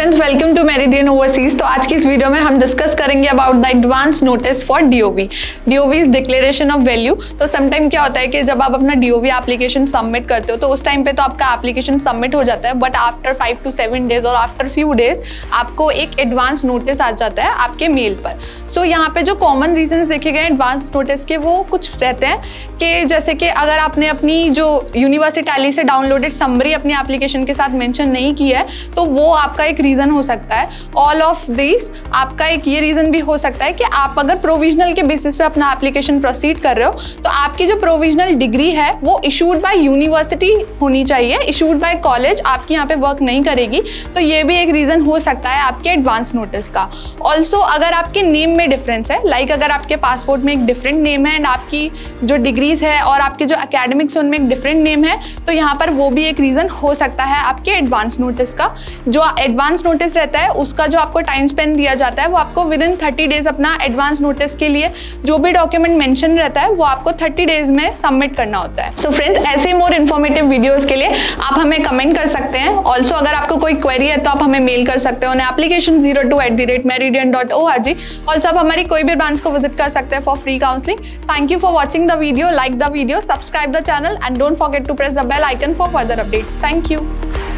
Friends, welcome to meridian overseas. तो आज की इस वीडियो में हम डिस्कस करेंगे about the advance notice for DOV. DOV is declaration of value. तो समटाइम क्या होता है कि जब आप अपना डीओवी एप्लीकेशन सबमिट करते हो तो उस टाइम पे तो आपका एप्लीकेशन सबमिट हो जाता है, बट आफ्टर 5 to 7 डेज और आफ्टर फ्यू डेज आपको एक एडवांस नोटिस आ जाता है आपके मेल पर। सो यहाँ पे जो कॉमन रीजंस देखे गए एडवांस नोटिस के वो कुछ रहते हैं कि जैसे कि अगर आपने अपनी जो यूनिवर्सिटी टैली से डाउनलोडेड समरी अपनी एप्लीकेशन के साथ मेंशन नहीं की है तो वो आपका एक रीज़न हो सकता है। ऑल ऑफ दिस आपका एक ये रीज़न भी हो सकता है कि आप अगर प्रोविजनल के बेसिस पे अपना एप्लीकेशन प्रोसीड कर रहे हो तो आपकी जो प्रोविजनल डिग्री है वो इशूड बाय यूनिवर्सिटी होनी चाहिए, इशूड बाय कॉलेज आपकी यहाँ पे वर्क नहीं करेगी। तो ये भी एक रीज़न हो सकता है आपके एडवांस नोटिस का। ऑल्सो अगर आपके नेम में डिफरेंस है, लाइक अगर आपके पासपोर्ट में एक डिफरेंट नेम है एंड आपकी जो डिग्रीज है और आपके जो एकेडमिक्स उनमें एक डिफरेंट नेम है, तो यहाँ पर वो भी एक रीज़न हो सकता है आपके एडवांस नोटिस का। जो एडवांस नोटिस रहता है उसका जो आपको टाइम स्पेन दिया जाता है वो आपको विद इन 30 डेज अपना एडवांस नोटिस के लिए जो भी डॉक्यूमेंट मेंशन रहता है वो आपको 30 डेज में सबमिट करना होता है। सो फ्रेंड्स, ऐसे मोर इन्फॉर्मेटिव वीडियोस के लिए आप हमें कमेंट कर सकते हैं। ऑल्सो अगर आपको कोई क्वेरी है तो आप हमें मेल कर सकते हो ऑन application02@meridian.org। ऑल्सो आप हमारी कोई भी ब्रांच को विजिट कर सकते हैं for free counselling. Thank you for watching the video, like the video, subscribe the channel and don't forget to press the bell icon for further updates. Thank you.